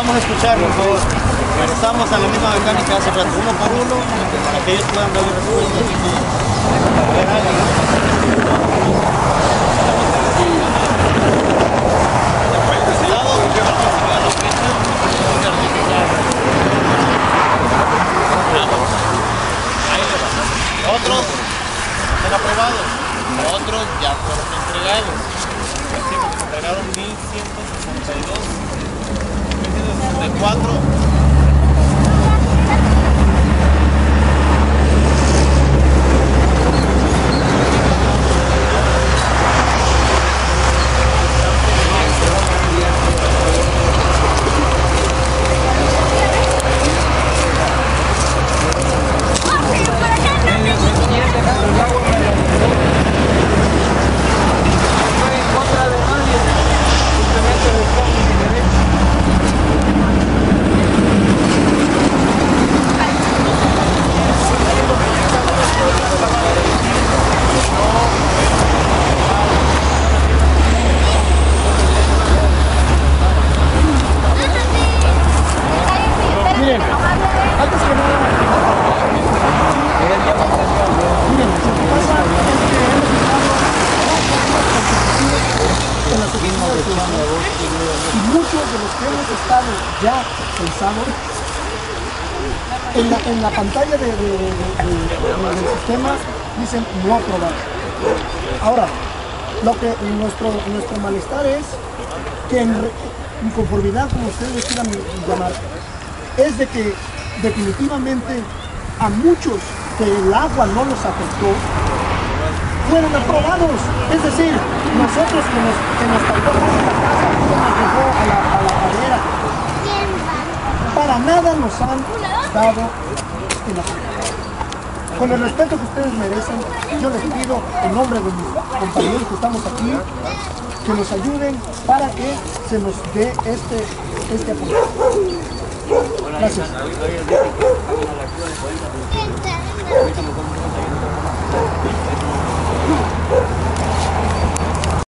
vamos a escuchar, por favor. Estamos a la misma mecánica hace rato, uno por uno, para que ellos puedan dar respuestas. Otros están aprobados, otros ya fueron entregados. Se entregaron 1162, 1164. Y muchos de los que hemos estado ya pensados en la pantalla del sistema dicen no aprobado. Ahora, lo que nuestro malestar es que en conformidad, como ustedes quieran llamar, es de que definitivamente a muchos que el agua no los afectó fueron aprobados. Es decir, nosotros que nos faltó más en la casa, que nos llegó a la barrera, para nada nos han dado en la casa. Con el respeto que ustedes merecen, yo les pido en nombre de mis compañeros que estamos aquí, que nos ayuden para que se nos dé este apoyo. Gracias.